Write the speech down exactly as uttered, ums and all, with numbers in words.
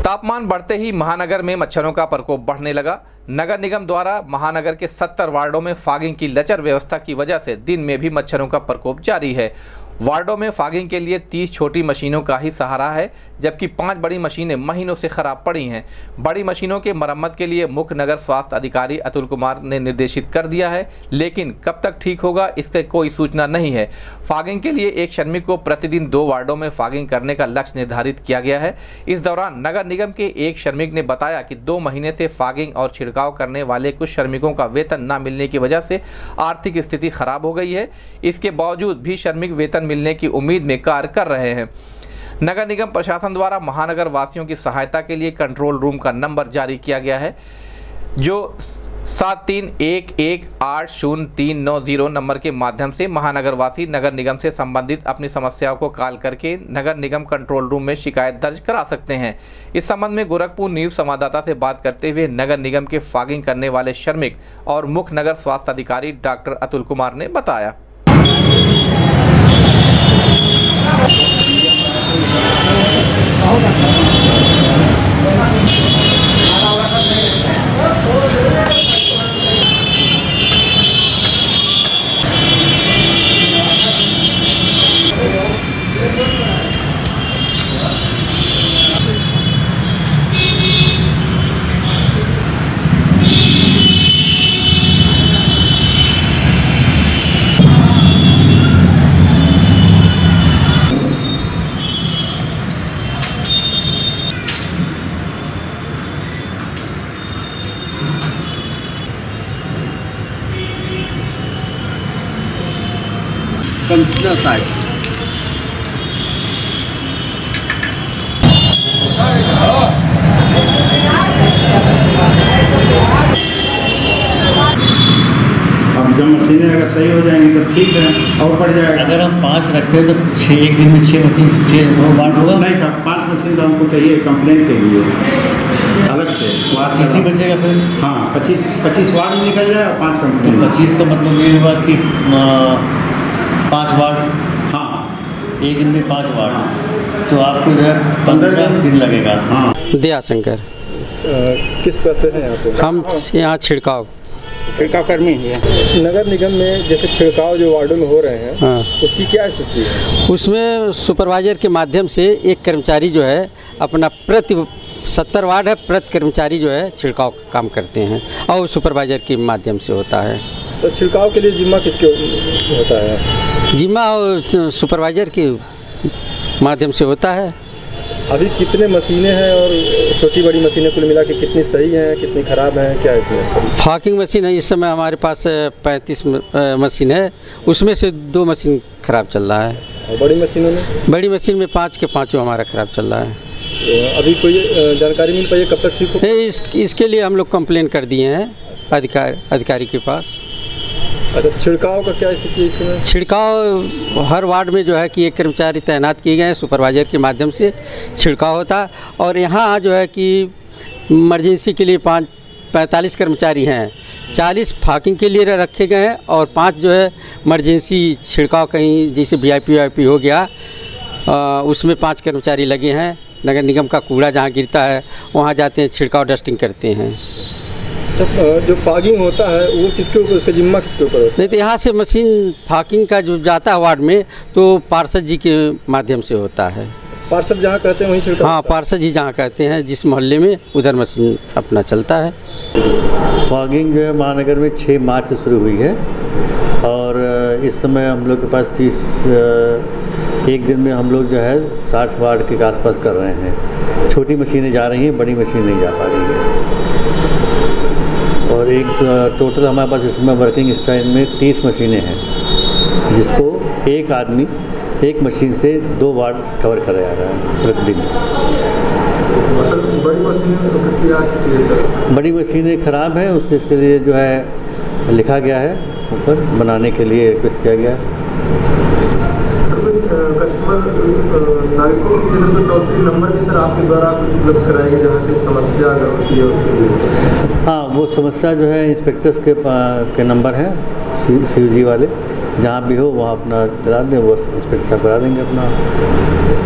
तापमान बढ़ते ही महानगर में मच्छरों का प्रकोप बढ़ने लगा। नगर निगम द्वारा महानगर के सत्तर वार्डों में फॉगिंग की लचर व्यवस्था की वजह से दिन में भी मच्छरों का प्रकोप जारी है। वार्डों में फॉगिंग के लिए तीस छोटी मशीनों का ही सहारा है, जबकि पांच बड़ी मशीनें महीनों से खराब पड़ी हैं। बड़ी मशीनों के मरम्मत के लिए मुख्य नगर स्वास्थ्य अधिकारी अतुल कुमार ने निर्देशित कर दिया है, लेकिन कब तक ठीक होगा इसकी कोई सूचना नहीं है। फॉगिंग के लिए एक श्रमिक को प्रतिदिन दो वार्डों में फॉगिंग करने का लक्ष्य निर्धारित किया गया है। इस दौरान नगर निगम के एक श्रमिक ने बताया कि दो महीने से फॉगिंग और छिड़काव करने वाले कुछ श्रमिकों का वेतन न मिलने की वजह से आर्थिक स्थिति खराब हो गई है। इसके बावजूद भी श्रमिक वेतन मिलने की उम्मीद में कार्य कर रहे हैं। नगर निगम प्रशासन द्वारा महानगर वासियों की सहायता के लिए कंट्रोल रूम का नंबर जारी किया गया है, जो सात तीन एक एक आठ शून्य तीन नौ जीरो नंबर के माध्यम से महानगर वासी नगर निगम से संबंधित अपनी समस्याओं को कॉल करके नगर निगम कंट्रोल रूम में शिकायत दर्ज करा सकते हैं। इस संबंध में गोरखपुर न्यूज संवाददाता से बात करते हुए नगर निगम के फॉगिंग करने वाले श्रमिक और मुख्य नगर स्वास्थ्य अधिकारी डॉक्टर अतुल कुमार ने बताया। कंप्यूटर साइड अब जब मशीनें अगर सही हो जाएंगी तो ठीक है, और बढ़ जाएगा। अगर हम पाँच रखते हैं तो छः एक दिन में छः मशीन छः वार्ड होगा? नहीं साहब, पाँच मशीन तो हमको चाहिए कंप्लेंट के लिए अलग से। वार्ड इसी बचेगा फिर? हाँ, पच्चीस पच्चीस वार्ड में निकल जाए और पाँच तो कंप्लेंट। पच्चीस का मतलब ये हुआ कि पाँच वार्ड, हाँ एक दिन में पाँच वार्ड, तो आपको जो है पंद्रह दिन लगेगा। हाँ। दया शंकर, किस पद पे हैं यहाँ पे? हम यहाँ छिड़काव छिड़काव कर्मी है। नगर निगम में जैसे छिड़काव जो वार्डों में हो रहे हैं, हाँ, उसकी क्या स्थिति है? उसमें सुपरवाइजर के माध्यम से एक कर्मचारी जो है अपना प्रति सत्तर वार्ड है, प्रति कर्मचारी जो है छिड़काव का काम करते हैं और सुपरवाइजर के माध्यम से होता है। तो छिड़काव के लिए जिम्मा किसके होता है? जिम्मा और सुपरवाइजर के माध्यम से होता है। अभी कितने मशीनें हैं और छोटी बड़ी मशीनें कुल मिला के कितनी सही हैं, कितनी खराब हैं, क्या इसमें? फॉगिंग मशीन है, इस समय हमारे पास पैंतीस मशीन है, उसमें से दो मशीन खराब चल रहा है। और बड़ी मशीनों में? बड़ी मशीन में पाँच के पाँचों हमारा खराब चल रहा है। तो अभी कोई जानकारी मिल पाई है कब तक ठीक हो? इस इसके लिए हम लोग कंप्लेन कर दिए हैं अधिकारी अधिकारी के पास। अच्छा, छिड़काव का क्या स्थिति है इसमें? छिड़काव हर वार्ड में जो है कि एक कर्मचारी तैनात किए गए हैं, सुपरवाइजर के माध्यम से छिड़काव होता है। और यहाँ जो है कि इमरजेंसी के लिए पाँच पैंतालीस कर्मचारी हैं, चालीस फॉगिंग के लिए रखे गए हैं और पाँच जो है इमरजेंसी छिड़काव कहीं जैसे V I P V I P हो गया आ, उसमें पाँच कर्मचारी लगे हैं। नगर निगम का कूड़ा जहाँ गिरता है वहाँ जाते हैं, छिड़काव डस्टिंग करते हैं। जब जो फॉगिंग होता है वो किसके ऊपर, उसका जिम्मा किसके ऊपर होता है? नहीं तो यहाँ से मशीन फॉगिंग का जो जाता है वार्ड में तो पार्षद जी के माध्यम से होता है। पार्षद जहाँ कहते हैं वहीं छिड़काव? हाँ, पार्षद जी जहाँ कहते हैं जिस मोहल्ले में उधर मशीन अपना चलता है। फॉगिंग जो है महानगर में छः मार्च से शुरू हुई है और इस समय हम लोग के पास तीस एक दिन में हम लोग जो है साठ वार्ड के आसपास कर रहे हैं। छोटी मशीनें जा रही हैं, बड़ी मशीन नहीं जा पा रही है। और एक टोटल हमारे पास इसमें वर्किंग स्टाइल में तीस मशीनें हैं, जिसको एक आदमी एक मशीन से दो वार्ड कवर करा जा रहा है प्रतिदिन। बड़ी मशीनें तो कितनी आ चुकी है सर? बड़ी मशीनें ख़राब हैं, उससे इसके लिए जो है लिखा गया है, ऊपर बनाने के लिए रिक्वेस्ट किया गया है। कस्टमर नागरिकों के लिए टोल फ्री नंबर भी सर आपके द्वारा कुछ उपलब्ध कराएंगे जहाँ से समस्या अगर होती है उसके लिए? हाँ, वो समस्या जो है इंस्पेक्टर्स के के नंबर हैं सी जी वाले, जहाँ भी हो वहाँ अपना दिला दें, वो इंस्पेक्टर साहब करा देंगे अपना।